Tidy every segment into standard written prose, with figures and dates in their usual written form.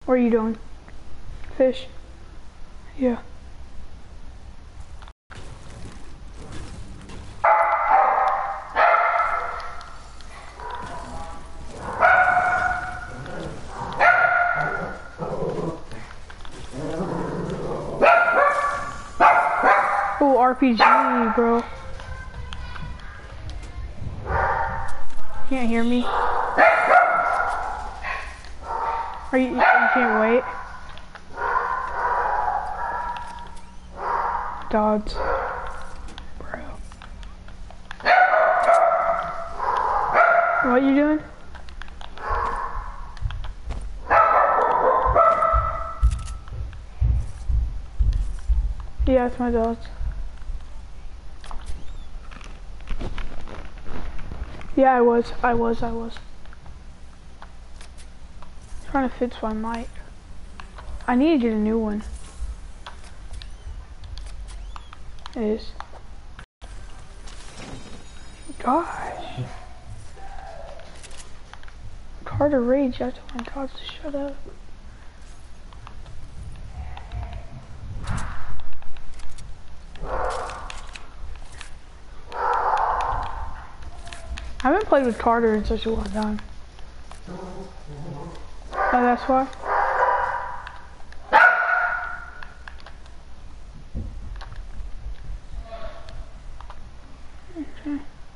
What are you doing? Fish? Yeah. Oh, RPG, bro. Can't hear me? Are you can't wait? Dodds. Bro. What you doing? Yeah, it's my dogs. Yeah, I was. Trying to fix my mic. I need to get a new one. It is. Gosh. Carter Rage, I told my dogs to shut up. I haven't played with Carter in such a long time. Oh, that's why? Okay.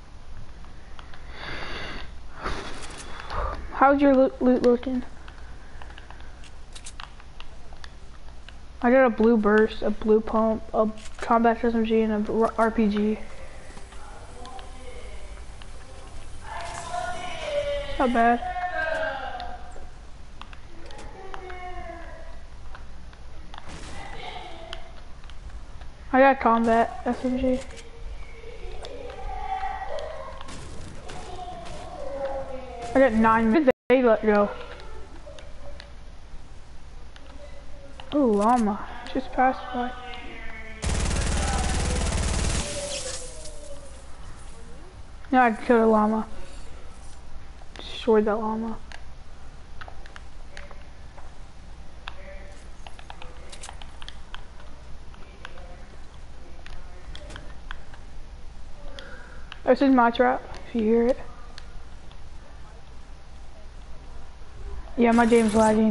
How's your loot looking? I got a blue burst, a blue pump, a combat SMG, and a RPG. Not bad. I got combat SMG. I got 9 minutes. They let go. Ooh, llama. Just passed by. Yeah, I killed a llama. Destroyed that llama. This is my trap, if you hear it. Yeah, my game's lagging.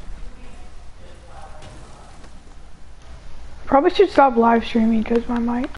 Probably should stop live streaming because my mic.